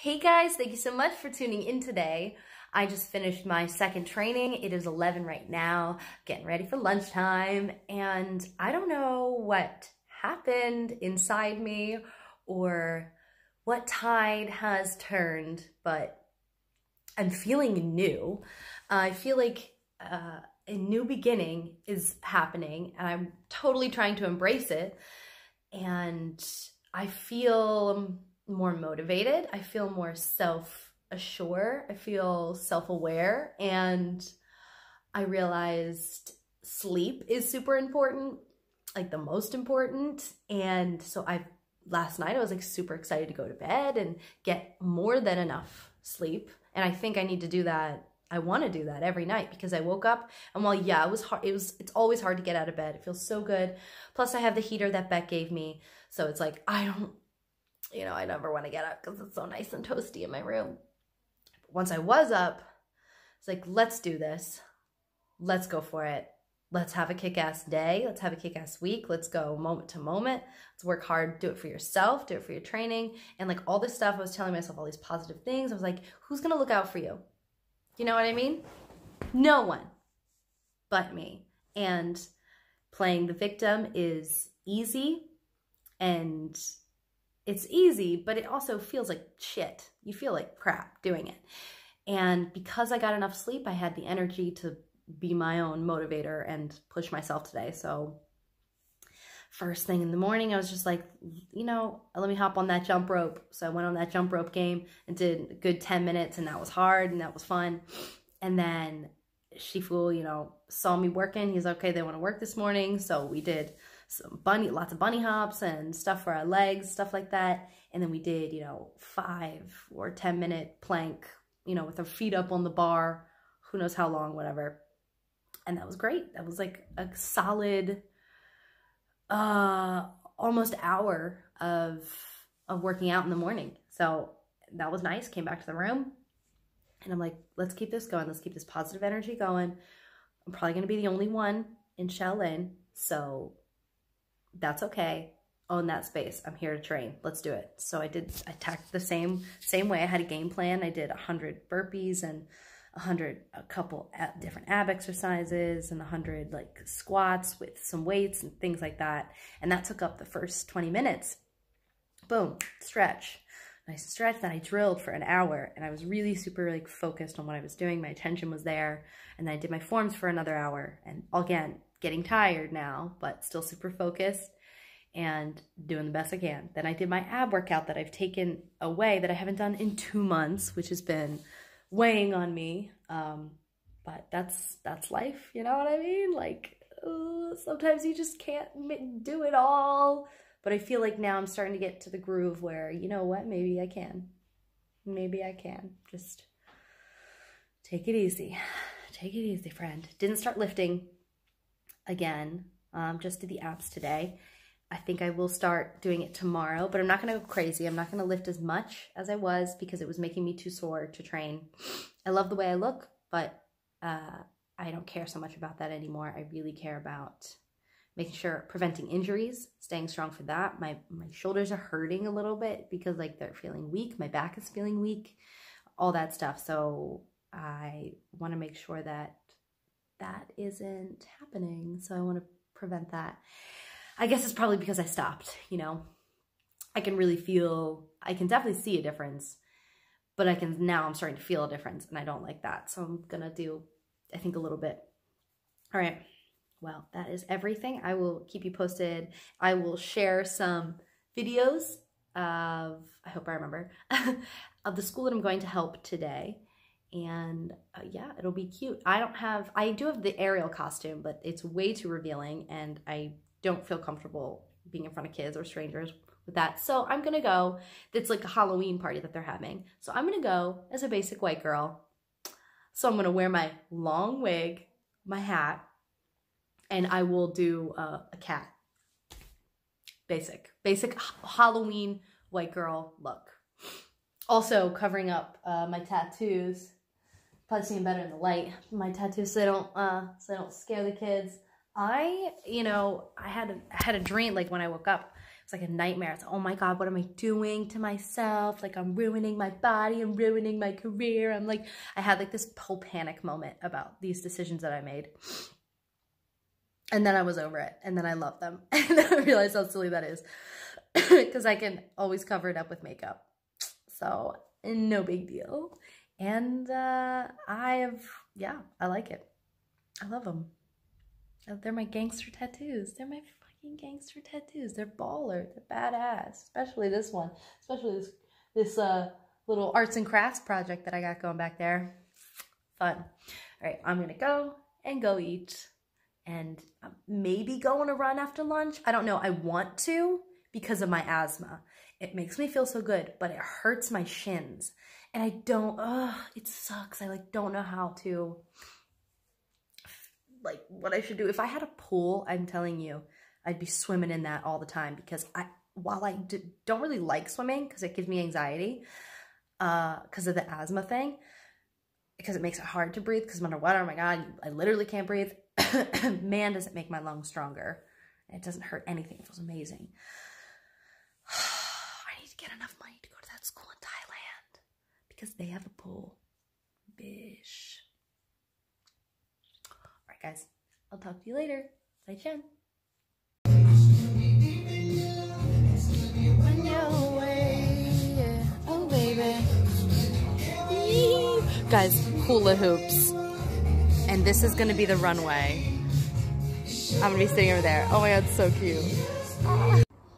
Hey guys, thank you so much for tuning in today. I just finished my second training. It is 11 right now, getting ready for lunchtime, and I don't know what happened inside me or what tide has turned, but I'm feeling new. I feel like a new beginning is happening, and I'm totally trying to embrace it, and I feel more motivated. I feel more self-assured. I feel self-aware, and I realized sleep is super important, like the most important. And so last night I was like super excited to go to bed and get more than enough sleep. And I think I need to do that. I want to do that every night because I woke up and while yeah, it was hard. It's always hard to get out of bed. It feels so good. Plus I have the heater that Beck gave me. So it's like, I never want to get up because it's so nice and toasty in my room. But once I was up, it's like, let's do this. Let's go for it. Let's have a kick-ass day. Let's have a kick-ass week. Let's go moment to moment. Let's work hard. Do it for yourself. Do it for your training. And like all this stuff, I was telling myself all these positive things. I was like, who's going to look out for you? You know what I mean? No one but me. And playing the victim is easy, and it's easy, but it also feels like shit. You feel like crap doing it. And because I got enough sleep, I had the energy to be my own motivator and push myself today. So first thing in the morning, I was just like, let me hop on that jump rope. So I went on that jump rope game and did a good 10 minutes, and that was hard and that was fun. And then Shifu, saw me working. He's like, okay, they want to work this morning. So we did lots of bunny hops and stuff for our legs, stuff like that. And then we did, 5 or 10 minute plank, with our feet up on the bar, who knows how long, whatever. And that was great. That was like a solid, almost hour of working out in the morning. So that was nice. Came back to the room and I'm like, let's keep this going. Let's keep this positive energy going. I'm probably going to be the only one in Shaolin. So that's okay. Own that space. I'm here to train. Let's do it. So I attacked the same way. I had a game plan. I did 100 burpees and a couple different ab exercises and 100 like squats with some weights and things like that. And that took up the first 20 minutes. Boom, stretch. Nice stretch. Then I drilled for an hour, and I was really super like focused on what I was doing. My attention was there. And then I did my forms for another hour. And again, getting tired now, but still super focused and doing the best I can. Then I did my ab workout that I've taken away, that I haven't done in 2 months, which has been weighing on me. But that's life, you know what I mean? Like, sometimes you just can't do it all. But I feel like now I'm starting to get to the groove where, you know what, maybe I can. Maybe I can. Just take it easy. Take it easy, friend. Didn't start lifting again. Just did the abs today. I think I will start doing it tomorrow, but I'm not going to go crazy. I'm not going to lift as much as I was because it was making me too sore to train. I love the way I look, but I don't care so much about that anymore. I really care about making sure, preventing injuries, staying strong for that. My shoulders are hurting a little bit because like they're feeling weak. My back is feeling weak, all that stuff. So I want to make sure that that isn't happening. So I want to prevent that. I guess it's probably because I stopped, I can definitely see a difference, but now I'm starting to feel a difference, and I don't like that. So I'm going to do, I think, a little bit. All right. Well, that is everything. I will keep you posted. I will share some videos of, I hope I remember, of the school that I'm going to help today. And yeah, it'll be cute. I do have the aerial costume, but it's way too revealing, and I don't feel comfortable being in front of kids or strangers with that. So I'm going to go, it's like a Halloween party that they're having. So I'm going to go as a basic white girl. So I'm going to wear my long wig, my hat, and I will do a cat. Basic Halloween white girl look. Also covering up my tattoos. Probably seeing better in the light. My tattoos, so they don't scare the kids. I had a dream, like when I woke up, It's like a nightmare. It's, oh my God, what am I doing to myself? Like, I'm ruining my body, I'm ruining my career. I'm like, I had like this whole panic moment about these decisions that I made. And then I was over it, and then I loved them. And then I realized how silly that is, because I can always cover it up with makeup. So no big deal. And I like it. I love them. They're my gangster tattoos. They're my fucking gangster tattoos. They're baller. They're badass. Especially this one. Especially this little arts and crafts project that I got going back there. Fun. All right, I'm gonna go eat. And maybe go on a run after lunch. I don't know. I want to because of my asthma. It makes me feel so good, but it hurts my shins. And I don't, it sucks. I like don't know how to, like what I should do. If I had a pool, I'm telling you, I'd be swimming in that all the time because while I don't really like swimming because it gives me anxiety because of the asthma thing, because it makes it hard to breathe because I'm underwater. Oh my God, I literally can't breathe. Man, does it make my lungs stronger. It doesn't hurt anything. It feels amazing. I need to get enough money to go to that school in Thailand because they have a pool. Bish. All right, guys. I'll talk to you later. Bye, Chen. Oh, baby. Guys, hula hoops. And this is gonna be the runway. I'm gonna be sitting over there. Oh my God, so cute. Ah.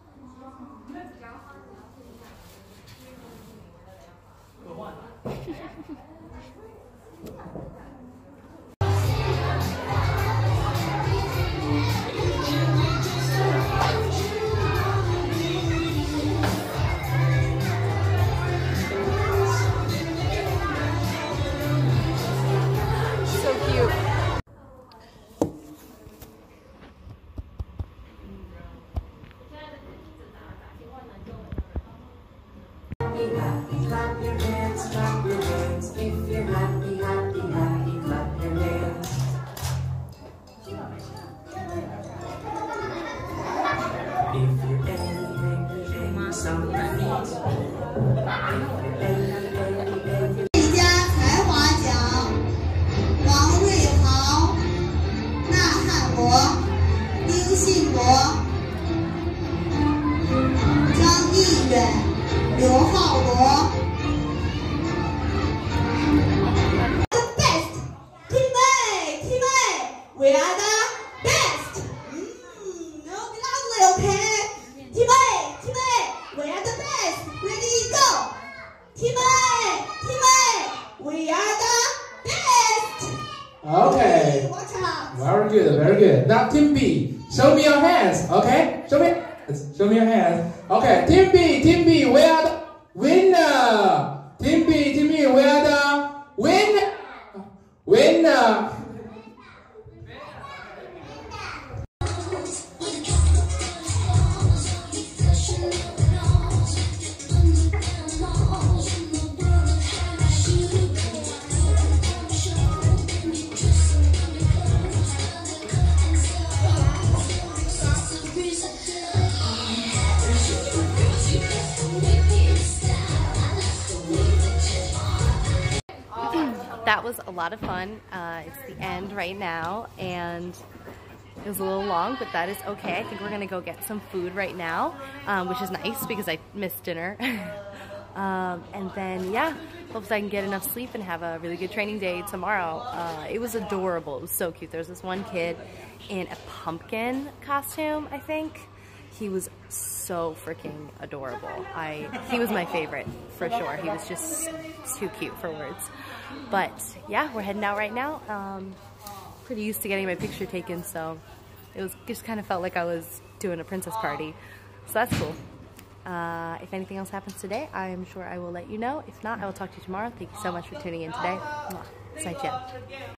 Clap your hands, if you're happy, happy, happy, clap your hands. If you're angry, something needs. If you're angry, 最佳才华奖王瑞豪、纳汉国、丁信国、张毅远、刘浩博。The best, teammate, we are the best. No, loudly, okay? Teammate, we are the best. Ready, go. Teammate, we are the best. Okay. Watch out. Very good, very good. Now Team B, show me your hands, okay? Show me your hands. Okay, Team B, we are the winner. Team B, we are the winner. That was a lot of fun. It's the end right now, and it was a little long, but that is okay. I think we're gonna go get some food right now, which is nice because I missed dinner. And then, yeah, hopefully I can get enough sleep and have a really good training day tomorrow. It was adorable. It was so cute. There was this one kid in a pumpkin costume, I think. He was so freaking adorable. He was my favorite for sure. He was just too cute for words. But yeah, we're heading out right now. Pretty used to getting my picture taken, so it was just kind of felt like I was doing a princess party. So that's cool. If anything else happens today, I'm sure I will let you know. If not, I will talk to you tomorrow. Thank you so much for tuning in today. Mwah. 再见.